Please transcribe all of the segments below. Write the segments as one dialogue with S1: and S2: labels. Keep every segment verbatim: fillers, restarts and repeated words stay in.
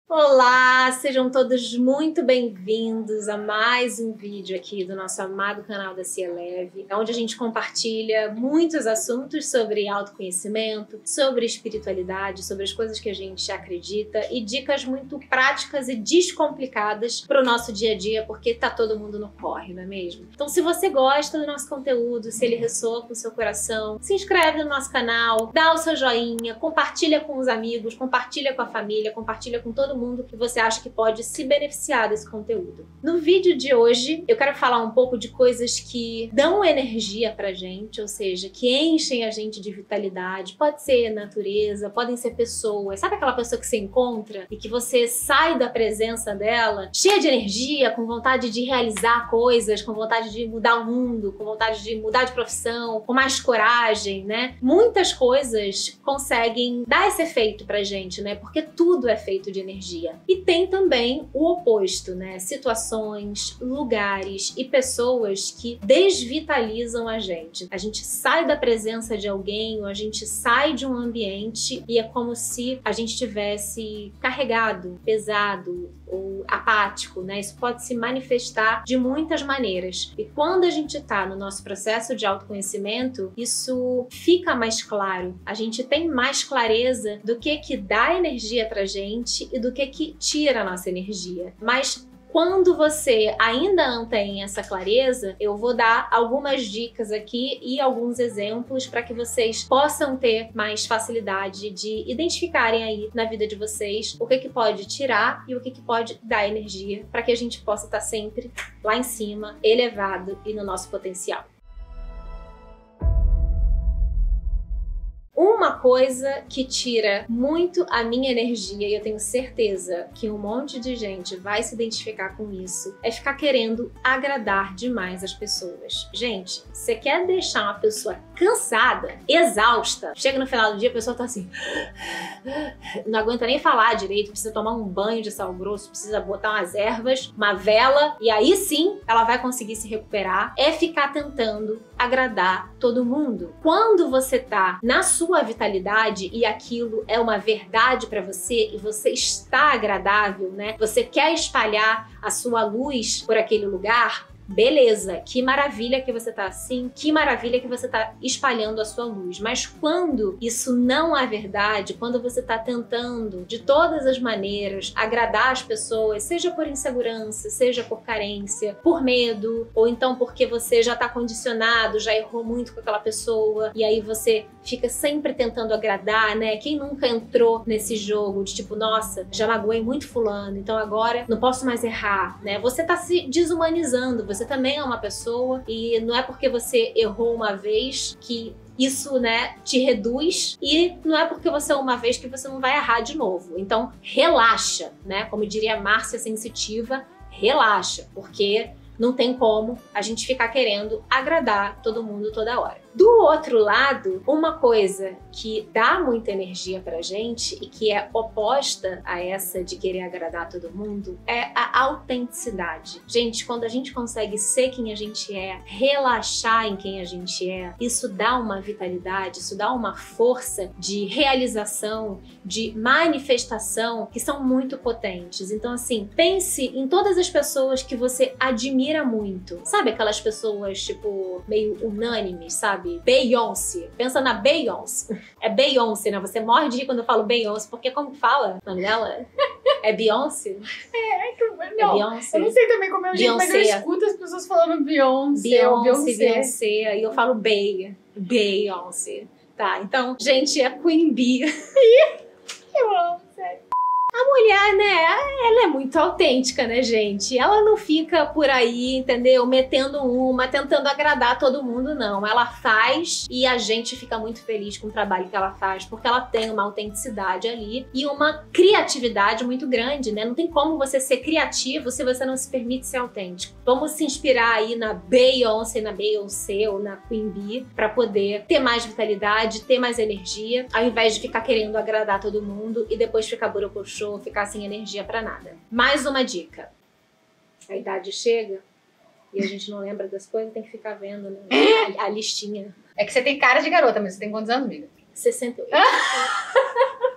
S1: Olá, sejam todos muito bem-vindos a mais um vídeo aqui do nosso amado canal da Cieleve, onde a gente compartilha muitos assuntos sobre autoconhecimento, sobre espiritualidade, sobre as coisas que a gente acredita e dicas muito práticas e descomplicadas para o nosso dia a dia, porque tá todo mundo no corre, não é mesmo? Então, se você gosta do nosso conteúdo, se ele ressoa com o seu coração, se inscreve no nosso canal, dá o seu joinha, compartilha com os amigos, compartilha com a família, compartilha com todo mundo mundo que você acha que pode se beneficiar desse conteúdo. No vídeo de hoje, eu quero falar um pouco de coisas que dão energia pra gente, ou seja, que enchem a gente de vitalidade. Pode ser natureza, podem ser pessoas. Sabe aquela pessoa que você encontra e que você sai da presença dela cheia de energia, com vontade de realizar coisas, com vontade de mudar o mundo, com vontade de mudar de profissão, com mais coragem, né? Muitas coisas conseguem dar esse efeito pra gente, né? Porque tudo é feito de energia. E tem também o oposto, né? Situações, lugares e pessoas que desvitalizam a gente. A gente sai da presença de alguém, ou a gente sai de um ambiente e é como se a gente tivesse carregado, pesado ou apático, né? Isso pode se manifestar de muitas maneiras. E quando a gente tá no nosso processo de autoconhecimento, isso fica mais claro. A gente tem mais clareza do que que dá energia pra gente e do que que tira a nossa energia. Mas quando você ainda não tem essa clareza, eu vou dar algumas dicas aqui e alguns exemplos para que vocês possam ter mais facilidade de identificarem aí na vida de vocês o que que pode tirar e o que que pode dar energia para que a gente possa estar sempre lá em cima, elevado e no nosso potencial. Uma coisa que tira muito a minha energia, e eu tenho certeza que um monte de gente vai se identificar com isso, é ficar querendo agradar demais as pessoas. Gente, você quer deixar uma pessoa cansada, exausta, chega no final do dia a pessoa tá assim, não aguenta nem falar direito, precisa tomar um banho de sal grosso, precisa botar umas ervas, uma vela, e aí sim ela vai conseguir se recuperar. É ficar tentando agradar todo mundo. Quando você tá na sua sua vitalidade e aquilo é uma verdade para você e você está agradável, né? Você quer espalhar a sua luz por aquele lugar, beleza, que maravilha que você tá assim, que maravilha que você tá espalhando a sua luz. Mas quando isso não é verdade, quando você tá tentando de todas as maneiras agradar as pessoas, seja por insegurança, seja por carência, por medo, ou então porque você já tá condicionado, já errou muito com aquela pessoa, e aí você fica sempre tentando agradar, né? Quem nunca entrou nesse jogo de tipo, nossa, já magoei muito fulano, então agora não posso mais errar, né? Você tá se desumanizando, você Você também é uma pessoa e não é porque você errou uma vez que isso, né, te reduz, e não é porque você errou uma vez que você não vai errar de novo. Então, relaxa, né? Como diria a Márcia Sensitiva, relaxa, porque não tem como a gente ficar querendo agradar todo mundo toda hora. Do outro lado, uma coisa que dá muita energia pra gente e que é oposta a essa de querer agradar todo mundo é a autenticidade. Gente, quando a gente consegue ser quem a gente é, relaxar em quem a gente é, isso dá uma vitalidade, isso dá uma força de realização, de manifestação que são muito potentes. Então, assim, pense em todas as pessoas que você admira muito. Sabe aquelas pessoas, tipo, meio unânimes, sabe? Beyoncé. Pensa na Beyoncé. É Beyoncé, né? Você morre de rir quando eu falo Beyoncé, porque como que fala o nome dela? É Beyoncé?
S2: É, é que eu não.
S1: É Beyoncé?
S2: Eu não sei também como é o jeito, mas eu escuto as pessoas falando Beyoncé.
S1: Beyoncé, Beyoncé. E eu falo Bey. Beyoncé. Tá, então, gente, é Queen Bee.
S2: Eu amo, sério.
S1: A mulher, né, ela é muito autêntica, né, gente? Ela não fica por aí, entendeu? Metendo uma, tentando agradar todo mundo, não. Ela faz e a gente fica muito feliz com o trabalho que ela faz, porque ela tem uma autenticidade ali e uma criatividade muito grande, né? Não tem como você ser criativo se você não se permite ser autêntico. Vamos se inspirar aí na Beyoncé, na Beyoncé ou na Queen Bee pra poder ter mais vitalidade, ter mais energia, ao invés de ficar querendo agradar todo mundo e depois ficar borocochô, ficar sem energia pra nada. Mais uma dica. A idade chega e a gente não lembra das coisas, tem que ficar vendo, né? a, a listinha.
S2: É que você tem cara de garota, mas você tem quantos anos, amiga?
S1: sessenta e oito.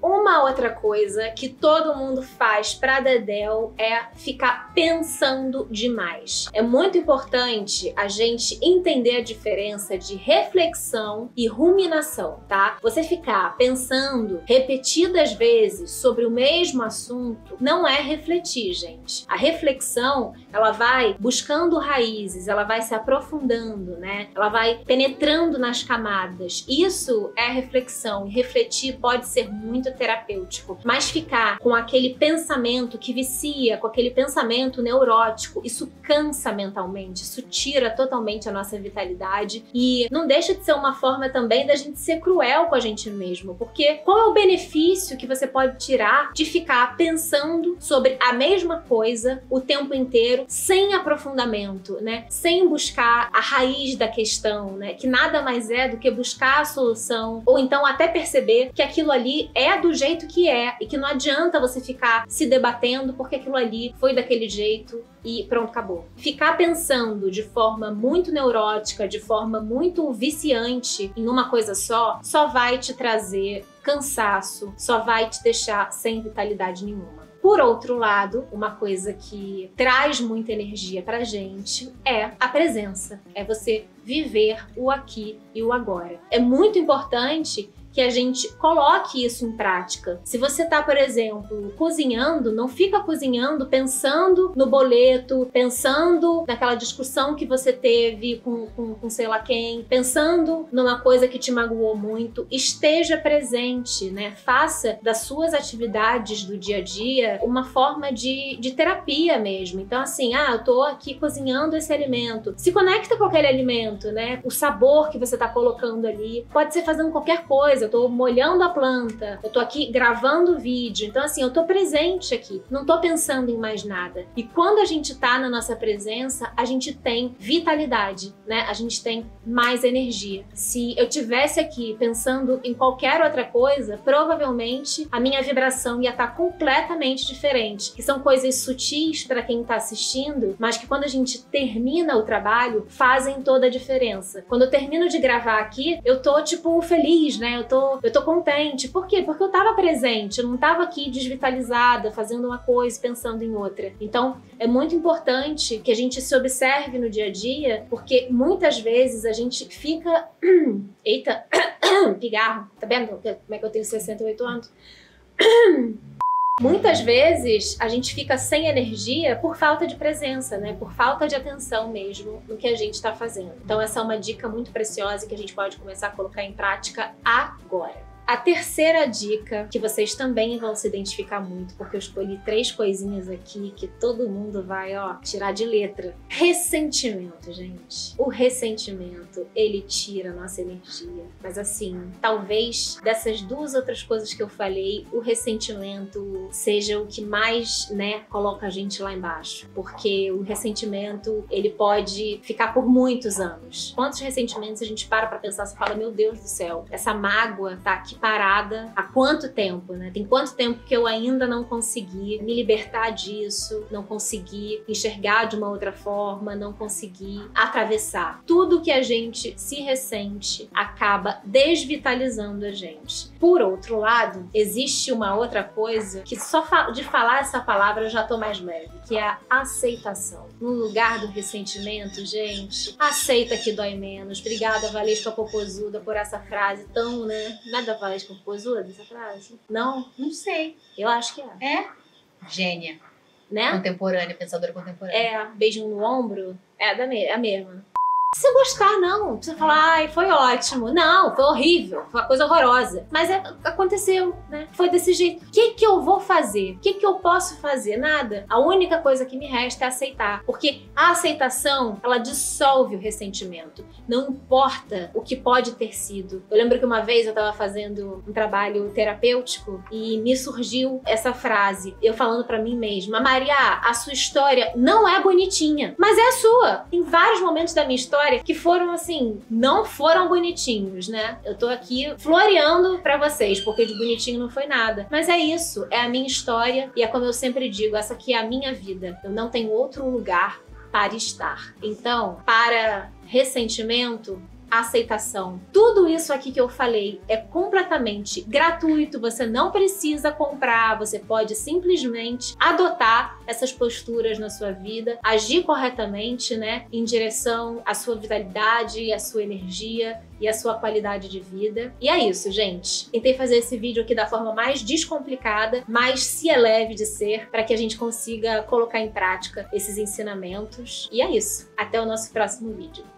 S1: uma outra coisa que todo mundo faz pra dedéu é ficar pensando demais. É muito importante a gente entender a diferença de reflexão e ruminação, tá? Você ficar pensando repetidas vezes sobre o mesmo assunto não é refletir, gente. A reflexão, ela vai buscando raízes, ela vai se aprofundando, né? Ela vai penetrando nas camadas. Isso é reflexão. E refletir pode ser muito terapêutico. Mas ficar com aquele pensamento que vicia, com aquele pensamento neurótico, isso cansa mentalmente, isso tira totalmente a nossa vitalidade e não deixa de ser uma forma também da gente ser cruel com a gente mesmo, porque qual é o benefício que você pode tirar de ficar pensando sobre a mesma coisa o tempo inteiro, sem aprofundamento, né? Sem buscar a raiz da questão, né? Que nada mais é do que buscar a solução, ou então até perceber que aquilo ali é do jeito que é e que não adianta você ficar se debatendo porque aquilo ali foi daquele jeito e pronto, acabou. Ficar pensando de forma muito neurótica, de forma muito viciante em uma coisa só, só vai te trazer cansaço, só vai te deixar sem vitalidade nenhuma. Por outro lado, uma coisa que traz muita energia pra gente é a presença. É você viver o aqui e o agora. É muito importante que a gente coloque isso em prática. Se você tá, por exemplo, cozinhando, não fica cozinhando pensando no boleto, pensando naquela discussão que você teve com, com, com sei lá quem, pensando numa coisa que te magoou muito. Esteja presente, né? Faça das suas atividades do dia a dia uma forma de, de terapia mesmo. Então, assim, ah, eu tô aqui cozinhando esse alimento. Se conecta com aquele alimento, né? O sabor que você tá colocando ali. Pode ser fazendo qualquer coisa. Eu tô molhando a planta, eu tô aqui gravando o vídeo, então assim, eu tô presente aqui, não tô pensando em mais nada. E quando a gente tá na nossa presença, a gente tem vitalidade, né? A gente tem mais energia. Se eu tivesse aqui pensando em qualquer outra coisa, provavelmente a minha vibração ia estar completamente diferente, que são coisas sutis para quem tá assistindo, mas que quando a gente termina o trabalho, fazem toda a diferença. Quando eu termino de gravar aqui, eu tô tipo feliz, né? Eu tô Eu tô contente. Por quê? Porque eu tava presente, eu não tava aqui desvitalizada, fazendo uma coisa, pensando em outra. Então, é muito importante que a gente se observe no dia a dia, porque muitas vezes a gente fica... Eita, pigarro. Tá vendo como é que eu tenho sessenta e oito anos? Muitas vezes a gente fica sem energia por falta de presença, né? Por falta de atenção mesmo no que a gente está fazendo. Então essa é uma dica muito preciosa que a gente pode começar a colocar em prática agora. A terceira dica, que vocês também vão se identificar muito, porque eu escolhi três coisinhas aqui que todo mundo vai, ó, tirar de letra. Ressentimento, gente. O ressentimento, ele tira a nossa energia. Mas assim, talvez dessas duas outras coisas que eu falei, o ressentimento seja o que mais, né, coloca a gente lá embaixo. Porque o ressentimento, ele pode ficar por muitos anos. Quantos ressentimentos a gente para pra pensar e fala, meu Deus do céu, essa mágoa tá aqui parada há quanto tempo, né? Tem quanto tempo que eu ainda não consegui me libertar disso, não consegui enxergar de uma outra forma, não consegui atravessar. Tudo que a gente se ressente acaba desvitalizando a gente. Por outro lado, existe uma outra coisa que só de falar essa palavra eu já tô mais leve, que é a aceitação. No lugar do ressentimento, gente, aceita que dói menos. Obrigada, Valesca Popozuda, por essa frase tão, né? Nada Valesca Popozuda, essa frase? Não?
S2: Não sei.
S1: Eu acho que é.
S2: É? Gênia.
S1: Né?
S2: Contemporânea, pensadora contemporânea.
S1: É, beijinho no ombro. É, da me é a mesma. Se gostar, não. Você falar, ai, foi ótimo. Não, foi horrível. Foi uma coisa horrorosa. Mas é, aconteceu, né? Foi desse jeito. O que que eu vou fazer? O que que eu posso fazer? Nada. A única coisa que me resta é aceitar. Porque a aceitação, ela dissolve o ressentimento. Não importa o que pode ter sido. Eu lembro que uma vez eu tava fazendo um trabalho terapêutico e me surgiu essa frase. Eu falando pra mim mesma, Maria, a sua história não é bonitinha, mas é a sua. Tem vários momentos da minha história que foram assim, não foram bonitinhos, né? Eu tô aqui floreando pra vocês, porque de bonitinho não foi nada. Mas é isso, é a minha história e é como eu sempre digo, essa aqui é a minha vida. Eu não tenho outro lugar para estar. Então, para ressentimento, aceitação. Tudo isso aqui que eu falei é completamente gratuito, você não precisa comprar, você pode simplesmente adotar essas posturas na sua vida, agir corretamente, né, em direção à sua vitalidade, à sua energia e à sua qualidade de vida. E é isso, gente. Tentei fazer esse vídeo aqui da forma mais descomplicada, mas se é leve de ser, para que a gente consiga colocar em prática esses ensinamentos. E é isso. Até o nosso próximo vídeo.